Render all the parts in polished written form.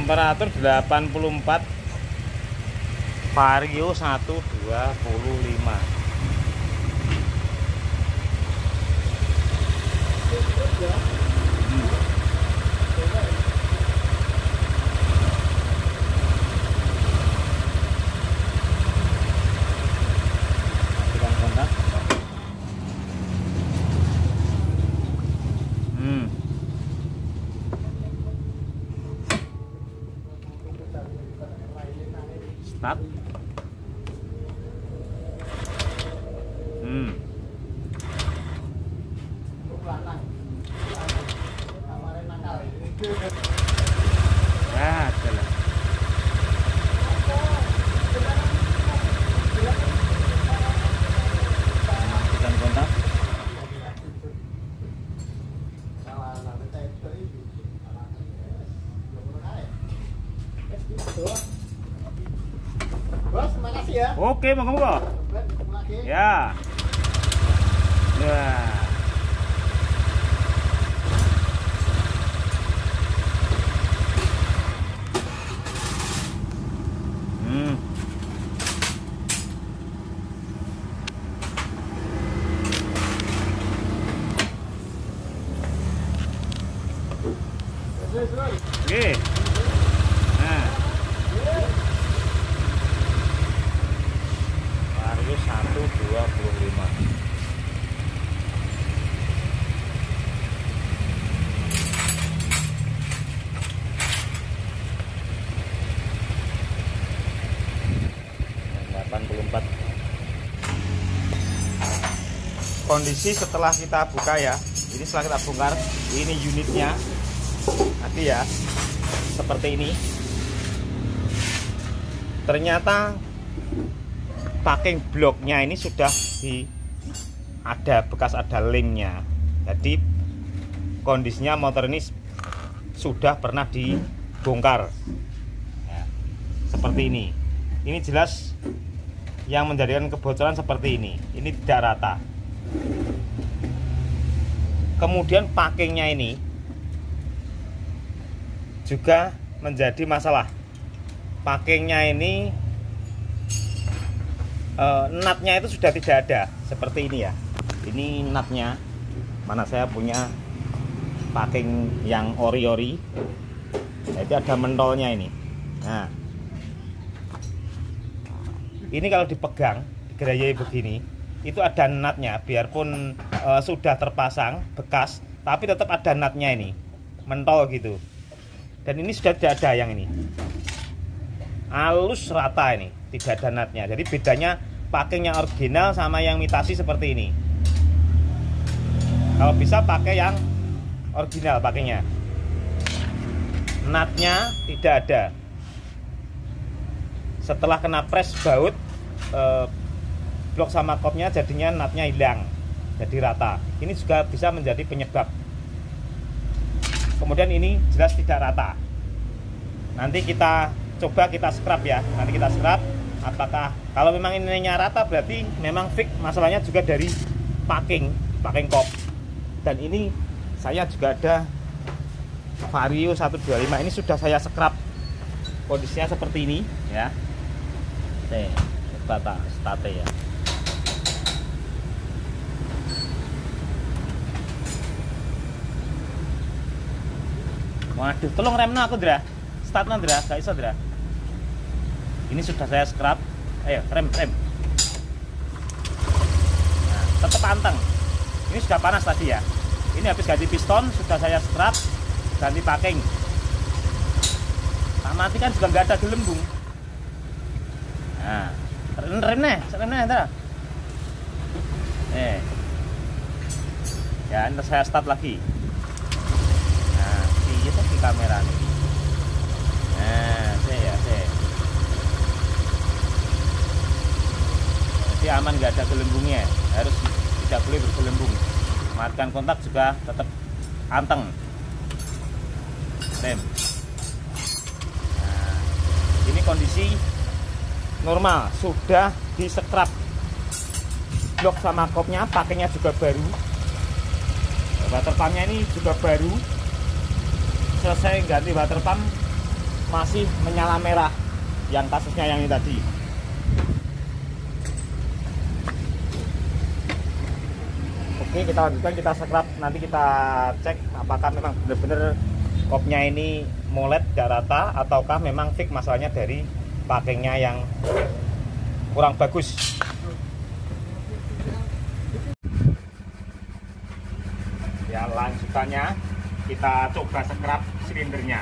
Temperatur 84, Vario 125. Matikan kontak. Start. Ya, jalan. Matikan kontak. Bos, makasih ya. Oke, moga-moga. Ya. Nah. Oke. Nah. Vario 125. Kondisi setelah kita buka ya, ini setelah kita bongkar, ini unitnya nanti ya seperti ini. Ternyata packing bloknya ini sudah ada bekas, ada lemnya. Jadi kondisinya motor ini sudah pernah dibongkar ya, seperti ini. Ini jelas yang menjadikan kebocoran seperti ini. Ini tidak rata. Kemudian packingnya ini juga menjadi masalah. Packingnya ini nutnya itu sudah tidak ada seperti ini ya. Ini nutnya, mana saya punya packing yang ori-ori. Jadi ada mentolnya ini. Nah, ini kalau dipegang, digerayai begini, itu ada nutnya. Biarpun sudah terpasang bekas, tapi tetap ada nutnya ini, mentol gitu. Dan ini sudah tidak ada yang ini, halus rata ini, tidak ada nutnya. Jadi bedanya packingnya original sama yang imitasi seperti ini. Kalau bisa pakai yang original packingnya. Nutnya tidak ada. Setelah kena press baut, blok sama kopnya jadinya nutnya hilang, jadi rata. Ini juga bisa menjadi penyebab. Kemudian ini jelas tidak rata. Nanti kita coba kita scrap ya. Nanti kita scrap apakah kalau memang ininya rata berarti memang fix, masalahnya juga dari packing kop. Dan ini saya juga ada Vario 125, ini sudah saya scrap. Kondisinya seperti ini ya. Nih, coba start ya. Waduh, tolong remnya aku Dra. Startnya Dra, gak iso Dra. Ini sudah saya scrap. Ayo, rem. Nah, tetap anteng. Ini sudah panas tadi ya. Ini habis ganti piston, sudah saya scrap, ganti packing. Tak mati kan juga nggak ada gelembung. Nah, remnya Dra. Ya, ini saya start lagi. Itu di kamera nih. Nah, saya. Jadi aman, nggak ada gelembungnya. Harus tidak boleh bergelembung. Matikan kontak juga tetap anteng. Rem. Nah, ini kondisi normal, sudah disekrap. Blok sama kopnya, pakainya juga baru. Water pumpnya ini juga baru. Selesai ganti water pump masih menyala merah, yang kasusnya yang ini tadi. Oke, kita lanjutkan, kita scrub, nanti kita cek apakah memang benar-benar kopnya ini molet gak rata ataukah memang fix masalahnya dari pakingnya yang kurang bagus. Ya, lanjutannya kita coba scrub silindernya.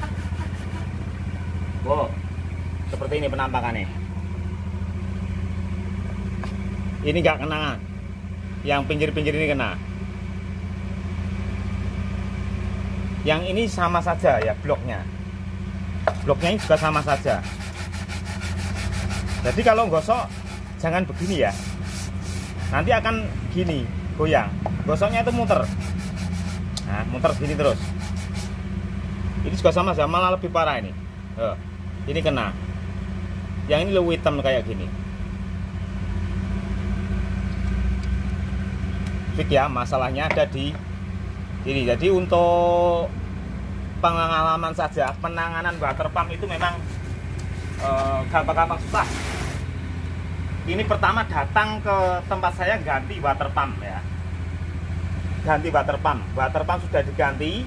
Wow, seperti ini penampakannya. Ini nggak kena, yang pinggir-pinggir ini kena. Yang ini sama saja ya, bloknya ini juga sama saja. Jadi kalau gosok jangan begini ya, nanti akan gini, goyang. Gosoknya itu muter, nah muter gini terus. Ini juga sama saja, malah lebih parah ini. Ini kena, yang ini lebih hitam kayak gini. Fix ya, masalahnya ada di ini. Jadi untuk pengalaman saja, penanganan water pump itu memang gampang-gampang susah. Ini pertama datang ke tempat saya ganti water pump ya, ganti water pump sudah diganti.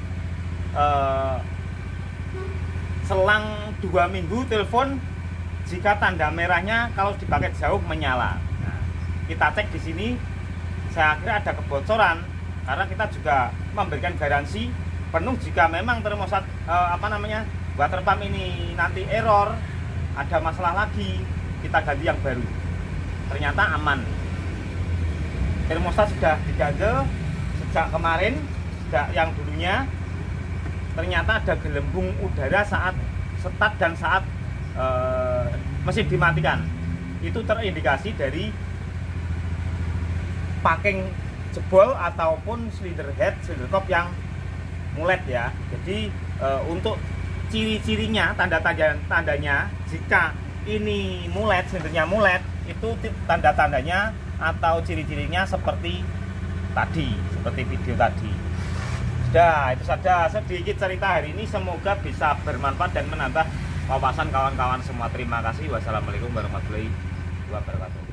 Selang 2 minggu telepon jika tanda merahnya kalau dipakai jauh menyala. Nah, kita cek di sini, saya kira ada kebocoran karena kita juga memberikan garansi penuh jika memang termostat water pump ini nanti error, ada masalah lagi, kita ganti yang baru. Ternyata aman. Termostat sudah diganjel sejak kemarin, sejak yang dulunya. Ternyata ada gelembung udara saat start dan saat mesin dimatikan. Itu terindikasi dari paking jebol ataupun silinder head, silinder kop yang mulet ya. Jadi untuk ciri-cirinya, tanda-tandanya jika ini mulet, silindernya mulet, itu tanda-tandanya atau ciri-cirinya seperti tadi, seperti video tadi. Sudah, itu saja sedikit cerita hari ini, semoga bisa bermanfaat dan menambah wawasan kawan-kawan semua. Terima kasih. Wassalamualaikum warahmatullahi wabarakatuh.